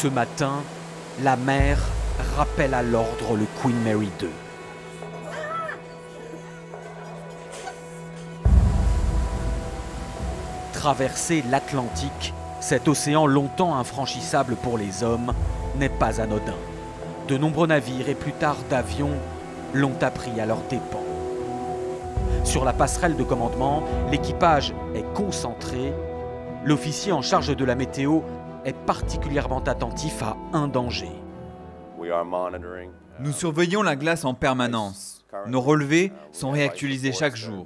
Ce matin, la mer rappelle à l'ordre le Queen Mary II. Traverser l'Atlantique, cet océan longtemps infranchissable pour les hommes, n'est pas anodin. De nombreux navires et plus tard d'avions l'ont appris à leurs dépens. Sur la passerelle de commandement, l'équipage est concentré. L'officier en charge de la météo est particulièrement attentif à un danger. Nous surveillons la glace en permanence. Nos relevés sont réactualisés chaque jour.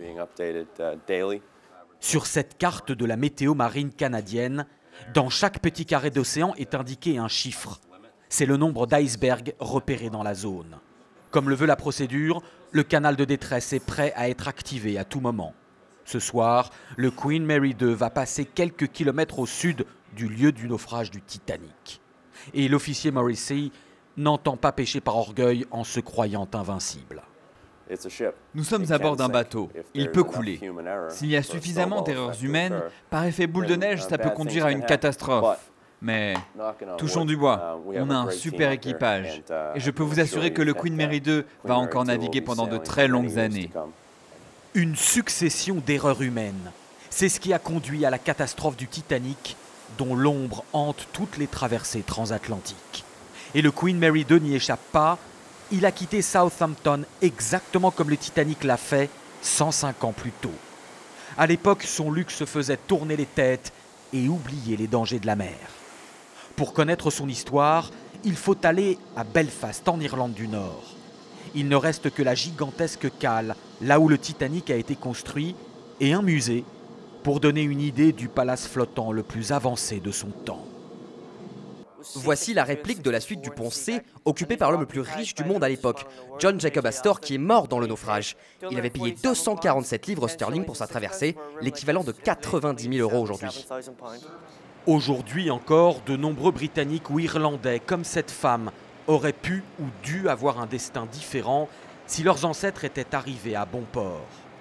Sur cette carte de la météo marine canadienne, dans chaque petit carré d'océan est indiqué un chiffre. C'est le nombre d'icebergs repérés dans la zone. Comme le veut la procédure, le canal de détresse est prêt à être activé à tout moment. Ce soir, le Queen Mary II va passer quelques kilomètres au sud du lieu du naufrage du Titanic. Et l'officier Morrissey n'entend pas pécher par orgueil en se croyant invincible. Nous sommes à bord d'un bateau. Il peut couler. S'il y a suffisamment d'erreurs humaines, par effet boule de neige, ça peut conduire à une catastrophe. Mais touchons du bois, on a un super équipage. Et je peux vous assurer que le Queen Mary II va encore naviguer pendant de très longues années. Une succession d'erreurs humaines. C'est ce qui a conduit à la catastrophe du Titanic, dont l'ombre hante toutes les traversées transatlantiques. Et le Queen Mary II n'y échappe pas. Il a quitté Southampton exactement comme le Titanic l'a fait 105 ans plus tôt. À l'époque, son luxe faisait tourner les têtes et oublier les dangers de la mer. Pour connaître son histoire, il faut aller à Belfast, en Irlande du Nord. Il ne reste que la gigantesque cale, là où le Titanic a été construit, et un musée, pour donner une idée du palace flottant le plus avancé de son temps. Voici la réplique de la suite du pont C, occupée par l'homme le plus riche du monde à l'époque, John Jacob Astor, qui est mort dans le naufrage. Il avait payé 247 livres sterling pour sa traversée, l'équivalent de 90 000 € aujourd'hui. Aujourd'hui encore, de nombreux Britanniques ou Irlandais, comme cette femme, auraient pu ou dû avoir un destin différent si leurs ancêtres étaient arrivés à bon port.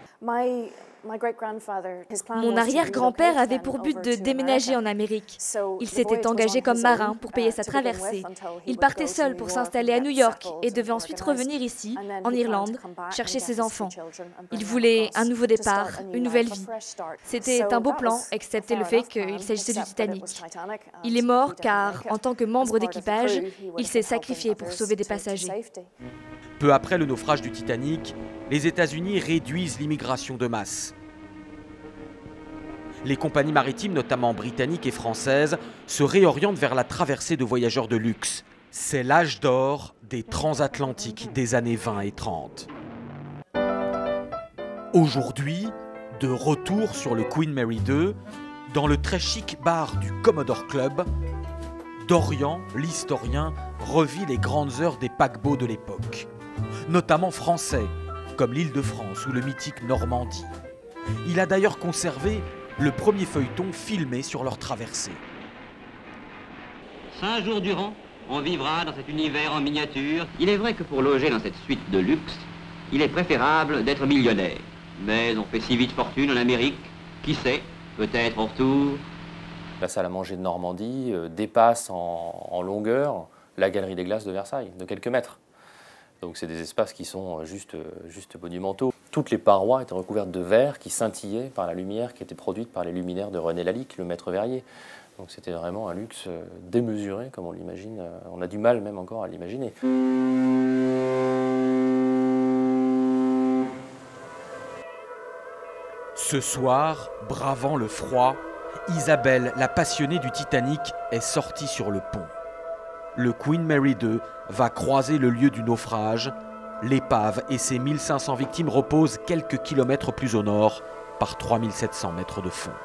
Mon arrière-grand-père avait pour but de déménager en Amérique. Il s'était engagé comme marin pour payer sa traversée. Il partait seul pour s'installer à New York et devait ensuite revenir ici, en Irlande, chercher ses enfants. Il voulait un nouveau départ, une nouvelle vie. C'était un beau plan, excepté le fait qu'il s'agissait du Titanic. Il est mort car, en tant que membre d'équipage, il s'est sacrifié pour sauver des passagers. Peu après le naufrage du Titanic, les États-Unis réduisent l'immigration de masse. Les compagnies maritimes, notamment britanniques et françaises, se réorientent vers la traversée de voyageurs de luxe. C'est l'âge d'or des transatlantiques des années 20 et 30. Aujourd'hui, de retour sur le Queen Mary II, dans le très chic bar du Commodore Club, Dorian, l'historien, revit les grandes heures des paquebots de l'époque, notamment français, comme l'Île-de-France ou le mythique Normandie. Il a d'ailleurs conservé le premier feuilleton filmé sur leur traversée. 5 jours durant, on vivra dans cet univers en miniature. Il est vrai que pour loger dans cette suite de luxe, il est préférable d'être millionnaire. Mais on fait si vite fortune en Amérique, qui sait, peut-être en retour. La salle à manger de Normandie dépasse en longueur la galerie des glaces de Versailles, de quelques mètres. Donc c'est des espaces qui sont juste monumentaux. Toutes les parois étaient recouvertes de verre qui scintillaient par la lumière qui était produite par les luminaires de René Lalique, le maître verrier. Donc c'était vraiment un luxe démesuré, comme on l'imagine. On a du mal même encore à l'imaginer. Ce soir, bravant le froid, Isabelle, la passionnée du Titanic, est sortie sur le pont. Le Queen Mary II va croiser le lieu du naufrage. L'épave et ses 1500 victimes reposent quelques kilomètres plus au nord, par 3700 mètres de fond.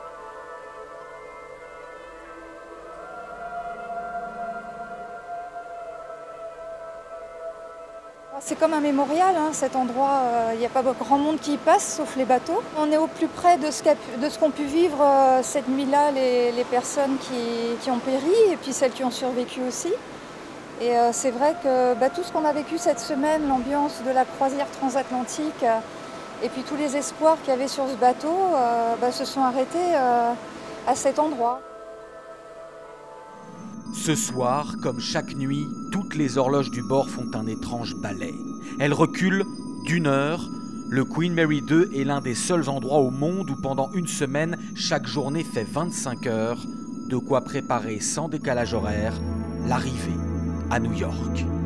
C'est comme un mémorial, hein, cet endroit. Il n'y a pas grand monde qui y passe, sauf les bateaux. On est au plus près de ce qu'ont pu vivre cette nuit-là les personnes qui ont péri et puis celles qui ont survécu aussi. Et c'est vrai que tout ce qu'on a vécu cette semaine, l'ambiance de la croisière transatlantique et puis tous les espoirs qu'il y avait sur ce bateau se sont arrêtés à cet endroit. Ce soir, comme chaque nuit, toutes les horloges du bord font un étrange balai. Elles reculent d'1 heure. Le Queen Mary 2 est l'un des seuls endroits au monde où pendant une semaine, chaque journée fait 25 heures, de quoi préparer sans décalage horaire l'arrivée à New York.